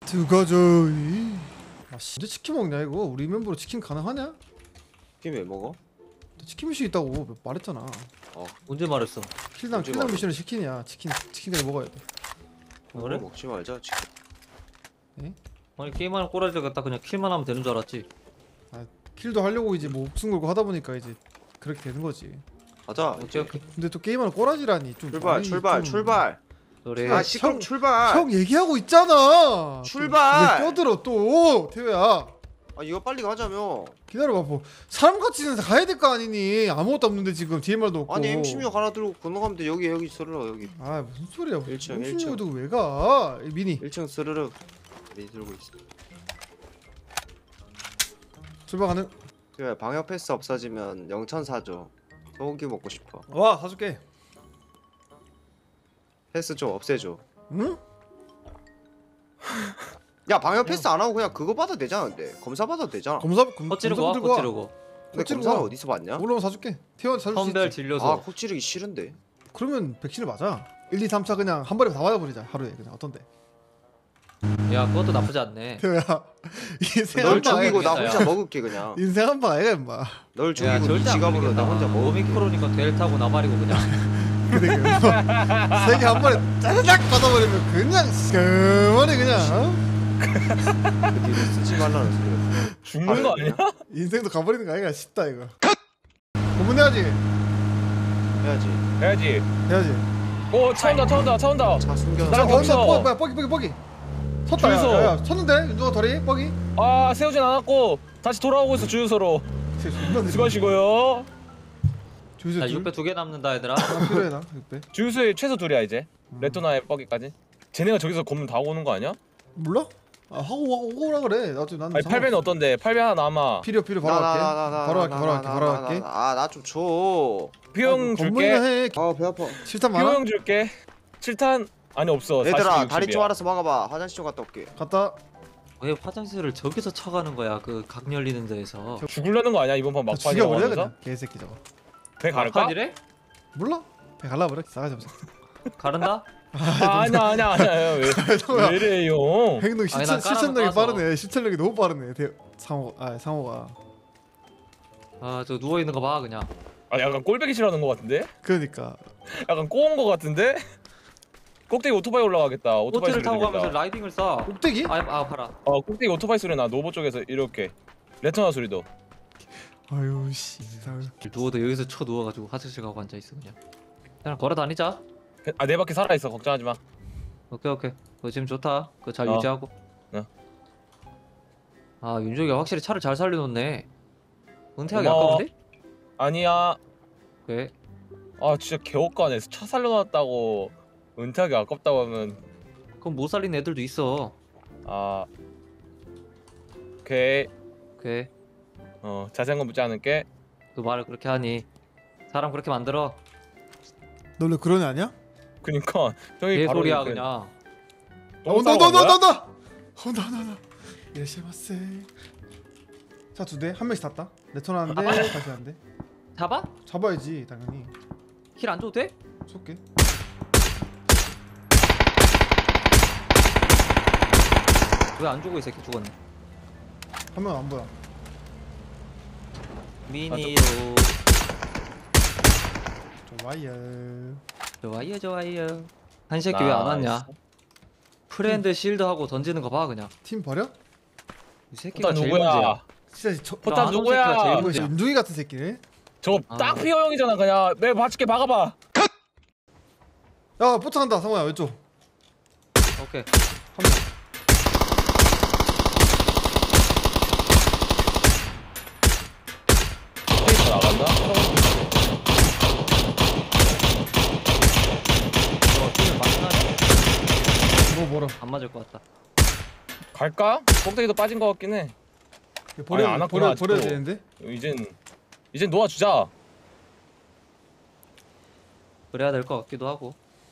들어가자. 아 씨, 언제 치킨 먹냐 이거? 우리 멤버로 치킨 가능하냐? 치킨 왜 먹어? 치킨 미션 있다고 말했잖아. 언제 말했어? 킬당 언제 킬당 말했어? 미션은 치킨이야. 치킨까지 먹어야 돼. 그래? 먹지 말자 치킨. 아니 게임하는 꼬라지가 딱 그냥 킬만 하면 되는 줄 알았지. 킬도 하려고 이제 뭐 목숨 걸고 하다 보니까 이제 그렇게 되는 거지. 가자. 오케이 오케이. 근데 또 게임하는 꼬라지라니 좀 출발 많이 출발 좀- 출발. 그래. 아 시끄럽 형, 출발. 형 얘기하고 있잖아. 출발! 왜 껴들어 또 태우야. 아 이거 빨리 가자며. 기다려봐 뭐 사람같이 있는 데서 가야 될 거 아니니. 아무것도 없는데 지금 DMR도 없고. 아니 M16 하나 들고 건너가면 돼. 여기 스르르 여기. 아 무슨 소리야. 1층, M16도 왜 가? 이 미니 1층 스르르. 미 들고 있어. 출발 가능. 그래 방역 패스 없어지면 영천 사줘. 소고기 먹고 싶어. 와 사줄게. 패스 좀 없애줘. 응? 야 방역 패스 안 하고 그냥 그거 받아도 되잖아. 근데 검사 받아도 되잖아. 헛지르고 와 들고 와. 헛지르고. 근데 헛지르고 검사는 와. 어디서 받냐? 올라오면 사줄게. 태원 사줄 수 선별 있지. 진료소. 아 콕지르기 싫은데. 그러면 백신을 맞아. 1, 2, 3, 4 그냥 한 번에 다 맞아버리자. 하루에 그냥 어떤데? 야 그것도 나쁘지 않네. 태호야 인생 널 한 방 죽이고 나 알겠다, 혼자 야. 먹을게 그냥. 인생 한 방 아이가 임마. 널 야 죽이고 네 절대 안 지갑으로 걸리겠다. 나 혼자 먹을게. 오미크로니까 델타고 나발이고 그냥. 근데 세개 한 번에 짜르닥 받아버리면 그냥 시원해 그냥. 그 뒤로 쓰지 말라는 소리. 죽는 거 아니야? 인생도 가버리는 거 아이가 쉽다 이거. 고문해야지. 해야지. 해야지. 해야지. 오 차 온다. 차 숨겨. 나랑 어, 겹쳐. 뭐야 뻐기. 섰다 주유소. 야 섰는데 윤종아 다리 뻐기. 아 세우진 않았고 다시 돌아오고 있어 주유소로. 수고하시고요. 주유소 자 둘. 6배 2개 남는다 얘들아. 아, 필요해 나 6배. 주유소에 최소 둘이야 이제. 레토나의 뻐기까지. 쟤네가 저기서 검문 다 오는 거 아니야? 몰라? 아 하고 오라 그래. 나도 난. 아니 8배는 어떤데? 8배 하나 남아. 필요 바로 갈게. 바로 갈게. 아나 좀 줘. 피용 줄게. 해. 아 배 아파. 실탄 많아? 피용 줄게. 7탄 아니 없어. 얘들아 40, 다리 60이야. 좀 알아서 막아봐. 화장실 좀 갔다 올게. 갔다. 왜 화장실을 저기서 쳐가는 거야 그 각 열리는 데에서. 죽으려는 거 아니야 이번 판 막판이라고 죽여버려 하면서? 그냥 개새끼 저거. 배 갈까? 막판이래? 몰라? 배 갈라버려 싸가지 없어. 가른다? 아, 아니야 왜 왜래요? 행동 아니, 난 실천력이 깔아서. 빠르네. 실천력이 너무 빠르네. 상호가. 아 저 누워 있는 거 봐 그냥. 아 약간 꼴배기 싫어하는 거 같은데? 그러니까 약간 꼬은 거 같은데? 꼭대기 오토바이 올라가겠다. 오토바이 호텔을 소리 타고 가면서 들린다. 라이딩을 쏴. 꼭대기? 아 봐라. 꼭대기 오토바이 소리 나. 노보 쪽에서 이렇게 레토나 소리도. 아유 씨. 누워도 여기서 쳐 누워가지고 화장실 가고 앉아 있어 그냥 걸어 다니자. 아 내 바퀴 살아 있어. 걱정하지 마. 오케이 그거 지금 좋다. 그거 잘 어. 유지하고. 아 윤종이가 확실히 차를 잘 살려놓네. 은퇴하기 고마워. 아까운데? 아니야. 왜? 아 진짜 개업가네. 차 살려놨다고 은퇴하기 아깝다고 하면 그럼 못 살리는 애들도 있어. 아 오케이. 그래 자세한 묻지 않을게. 그 말을 그렇게 하니 사람 그렇게 만들어. 너 원래 그런 애 아니야? 그니까 형이 개 바로 소리야 이렇게 그냥. 똥 싸고 간 거야? 온다. 이라시마세. 자 2대 한 명씩 탔다. 레턴 하는데 다시 하는데. 잡아? 잡아야지 당연히. 힐 안 줘도 돼? 쏠게. 왜 안 주고 이 새끼 죽었네. 한 명 안 보여. 미니로 좋아요. 한 새끼 왜 안 왔냐? 프렌드 실드 하고 던지는 거 봐 그냥. 팀 버려? 이 새끼가 포탄 제일 문제야. 누구야? 진짜 저 포탄 나안 온 누구야? 새끼가 제일 이거 문제야. 윤중이 같은 새끼네. 저거 아. 딱 피어 형이잖아. 그냥 내 맞게 박아봐. 야 포착한다 상호야 왼쪽. 오케이. 페이스 나간다. 팀을 맞긴 하네. 뭐 멀어. 안 맞을 것 같다. 갈까? 꼭대기도 빠진 것 같긴 해. 버려 안 왔구나, 버려야 아직도. 되는데. 이젠 놓아주자. 그래야 될 것 같기도 하고.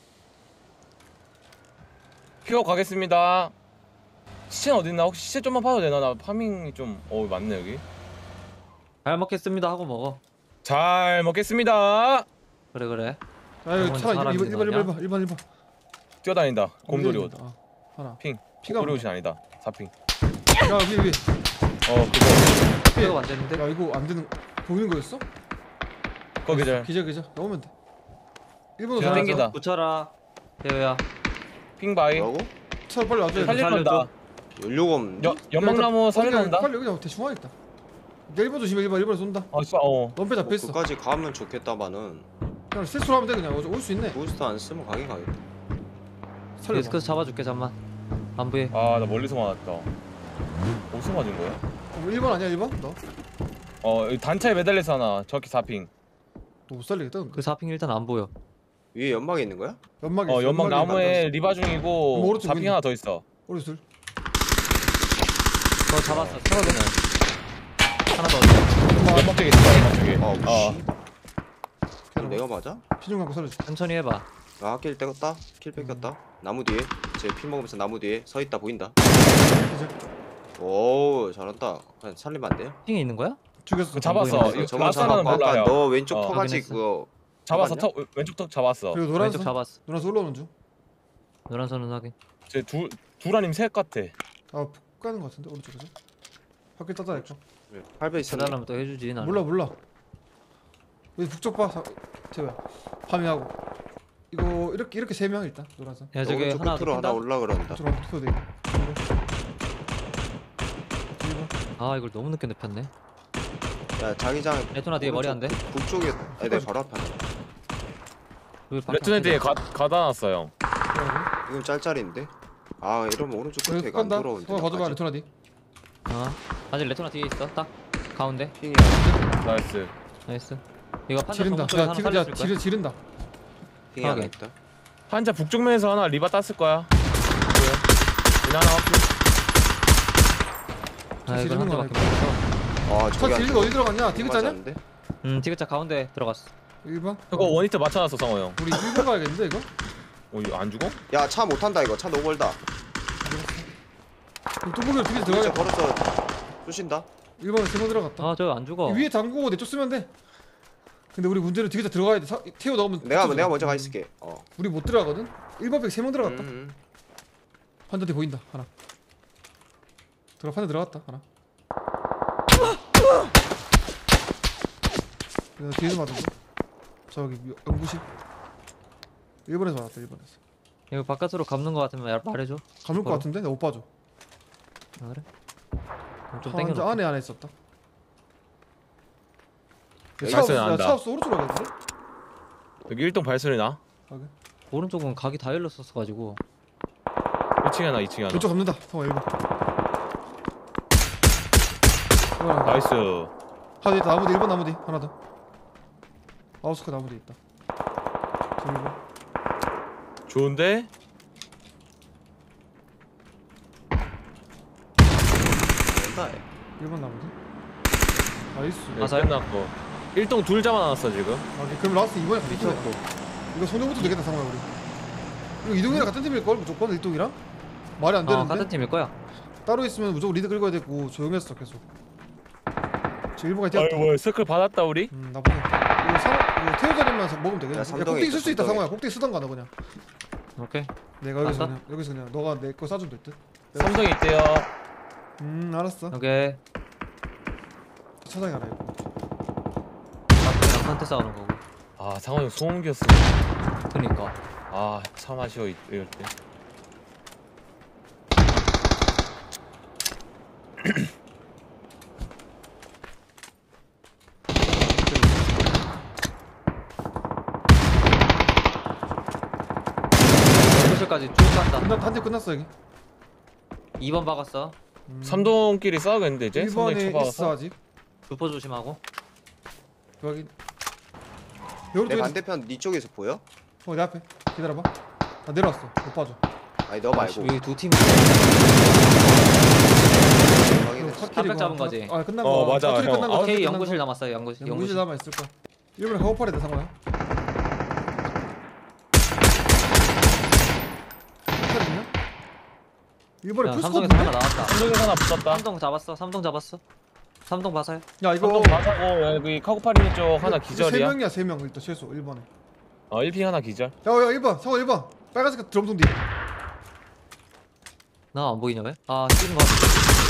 픽업 가겠습니다. 시체는 어딨나? 혹시 시체 좀만 파도 되나? 나 파밍이 좀 많네 여기. 잘 먹겠습니다 하고 먹어. 잘 먹겠습니다. 그래. 아 여기 병원에 차 사람 있는 거 아니야? 1번 뛰어다닌다. 곰돌이 옷. 하나. 핑. 피가 오리오신 아니다. 4핑. 야 위에 그거. 이거 안 되는데? 야 이거 안 되는 보이는 거였어? 거기 절. 기절 나오면 돼 1번으로 제가 땡기다. 붙여라 대호야. 핑바이. 뭐라고? 차 빨리 와줘야 돼 살린다. 연료가 없는데? 연막나무 살린다. 빨리 여기 대 중앙에 있다 1번 조심해 1번에 쏜다 아 씨발 넌패 잡혀있어 그까지 가면 좋겠다마는 그냥 실수로 하면 돼 그냥 올 수 있네 부스트 안 쓰면 가긴 가겠다. 살려봐 데스크에서 잡아줄게 잠만. 안 보여. 아 나 멀리서 맞았다. 어디서 맞은 거야? 1번 아니야 1번? 너? 여기 단차에 매달려서 하나. 저기 4핑. 너 못 살리겠다 근데 그 4핑 일단 안 보여. 위에 연막에 있는 거야? 연막이 있어 연막 연막이 나무에 리바 중이고 오른쪽 4핑 보인다. 하나 더 있어. 우리 둘 그거 잡았어. 사라지면 하나 더 얻어. 연막 쪽에 있어. 연막 쪽에. 아 씨. 그럼 내가 맞아? 피좀 감고 살려줘 천천히 해봐. 아 킬 떼었다. 킬 뺏겼다. 나무 뒤에. 제 피 먹으면서 나무 뒤에 서 있다 보인다. 기절 오 잘한다. 그냥 살리면 안 돼요? 핑이 있는 거야? 죽였어 잡았어. 보이네. 이거 저거 라스타는 잡았고 아까 몰라요. 너 왼쪽 터가지 확인했어. 그거 잡았어. 잡았냐? 왼쪽 턱 잡았어. 그리고 왼쪽 노란선 잡았어. 노란선 올라오는 중 노란 선은 확인. 둘 아니면 셋 같아. 아, 푹 가는 거 같은데 오른쪽에서 바퀴 따다 했고 8배 있었네. 대단하면 또 해주지 나는. 몰라 여기 북쪽 봐 태우야 파밍하고 이거 이렇게 3명 일단 노란선 야 저기 오른쪽 하나 더 끝으로 하나 핀다. 올라 그런다. 저랑 붙어도 돼 1번 아 이걸 너무 늦게 눕혔네. 야 자기장 레토나 뒤에 머리 안 돼? 북쪽에 아니 내 바로 앞에 하나. 여기 밖에 레트네 안 뒤에 돼. 가다 놨어 형. 이건 짤짤인데. 아 이러면 오른쪽 끝에가 여기 안 간다 들어오는데. 어 가져가 나까지. 레토나 뒤 어. 아직 레토나 뒤에 있어. 딱 가운데. 핑이야. 나이스. 나이스. 이거 판자 지른다 정문 쪽에 야 하나 살렸을 거야. 지른다 핑이 하나 하게. 있다. 한자 북쪽면에서 하나 리바 땄을 거야. 이나 하나 확인. 아 이거 지르는 한 거 대밖에 못 써. 아 차 저기 안 지르는 거 어디 들어갔냐? 디귿자냐? 맞았는데? 디귿자 가운데 들어갔어. 1번 그거 원히트 맞춰놨어 성호 형. 우리 1번 가야겠는데 이거? 이거 안 죽어? 야 차 못 탄다 이거. 차 너무 멀다. 그럼 뚜벅이로 디귿자 진짜 들어가야 걸어서 쑤신다. 1번에 3번 들어갔다 아 저 안 죽어. 위에 담그고 내쪽 쓰면 돼 근데 우리 문제는 디귿자 들어가야 돼 태워 넣으면 내가 붙여줘. 먼저 가 있을게. 어. 우리 못 들어가거든? 1번백 3번 들어갔다 판자 뒤 보인다 하나 판자 들어갔다 하나 야, 뒤에서 맞은 거 저기 연구실 1번에서 맞았다 1번에서 이거 바깥으로 감는 거 같으면 말해줘. 감을 거 바로? 같은데? 내가 못 봐줘 아 그래? 그럼 좀 판자 땡겨. 안에 있었다 여기 차우스 발소리 난다. 차우스 오른쪽으로 가겠는데? 여기 1동 발소리 나. 확인 오른쪽은 각이 다 열렸었어가지고. 1층에 하나 2층에 하나. 왼쪽 갑니다 성화 1번 나이스. 하나 있다 나무 뒤 1번 나무 뒤 하나 더 아우스카 나무 뒤 있다 저 1번 좋은데? 된다. 1번 나무 뒤 나이스 맞아요? 끝났고. 1동 둘 잡아놨어 지금. 아, 그럼 라스트 2번에 같은 팀이야 이거 손정부터 되겠다 상호야 우리 이거 이동이랑 같은 팀일걸 무조건 일동이랑? 말이 안 되는데 같은 팀일 거야. 따로 있으면 무조건 리드 긁어야 되고 조용했어 계속 저 1번까지 뛰었다 아이고 서클 받았다 우리. 나쁘네 이거 태우 자리만 먹으면 되겠네 야, 야 삼동에 꼭대기 있어, 쓸 수 있다 삼동에. 상호야 꼭대기 쓰던가 너 그냥 오케이. 내가 여기서 맞다? 그냥 너가 내 거 싸주면 될듯 삼성이 있대요. 알았어 오케이. 차장이 알아 이거 나랑 한테 싸우는 거고. 아 상호 형 소음기였어. 그니까. 아 참 아쉬워 이럴 때. 연구실까지 쭉 간다. 단대 끝났어 여기 2번 박았어. 삼동끼리 싸우겠는데 이제. 삼동이 1번에 쳐박았어. 있어 아직 주포 조심하고. 여기 내 여기 반대편 네 쪽에서 보여? 내 앞에 기다려봐 나 내려왔어 못 봐줘 아니 너 말고. 여기 두 팀. 확인했어. 한명 잡은 거지? 아 끝난 어, 거 맞아, 사투리 형. 끝난 거 아, 사투리 K 끝난 연구실 거. 남았어요. 연구실. 연구실 남아 있을 거야 일본에 가고팔에 돼 상호야 사투리 있냐? 일본에 야, 풀스코프 삼성에서 하나 나왔다. 삼동에서 하나 붙었다. 삼동 잡았어. 삼동 잡았어. 삼동 봐서요. 야 이거 삼동 맞아고 여기 카고파리 쪽 하나 기절이야. 3명이야 3명 일단 최소 1번에 1핑 하나 기절. 야 1번 상호 1번 빨간색 드럼통 뒤 나 안 보이냐 왜? 아 뛰는 거 같아.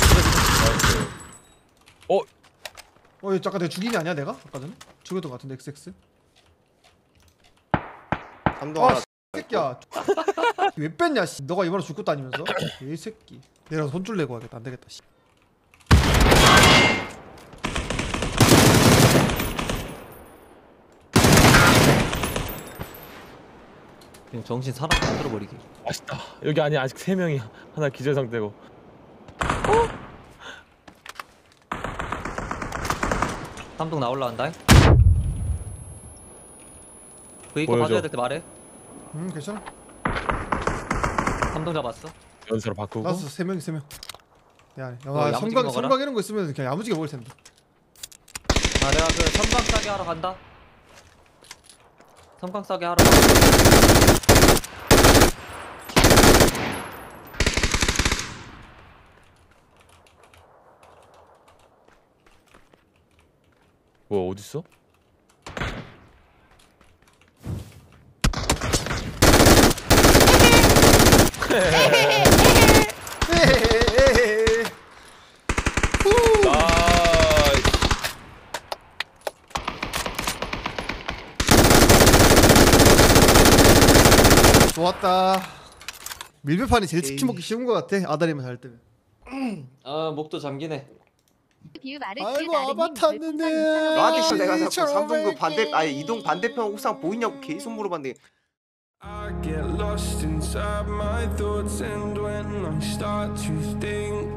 이거 잠깐 내가 죽인 게 아니야 내가? 아까 전에? 죽였던 거 같은데 XX. 삼동 아 하나. 새끼야. 왜 뺐냐 씨. 너가 이번에 죽고 다니면서. 이 새끼. 내가 손줄 내고 하겠다. 안 되겠다 씨. 그냥 정신 사람 만들어 버리기. 맛있다. 여기 아니 아직 3명이 하나 기절 상태고. 삼동 나 올라간다. 브이커 보여줘. 봐줘야 될 때 말해. 괜찮아. 삼동 잡았어. 연수로 바꾸고. 나왔어 3명 3명. 야, 야무지게 성광 먹어라. 성광 이런 거 있으면 그냥 야무지게 먹을 텐데. 아 내가 그 섬광 싸게 하러 간다. 섬광 싸게 하러 간다. 뭐 어딨어? 에헤헤헤헤. 나이스. 좋았다. 밀배판이 제일 치킨 먹기 쉬운 거 같아. 아다리만 잘 뜨면. 아 목도 잠기네. 아이고 아바타는데. 너한테 씨 내가 자꾸 저런 삼동 그 반대 새끼. 아니 이동 반대편 옥상 보이냐고 계속 물어봤는데 I get lost inside my thoughts, and when I start to think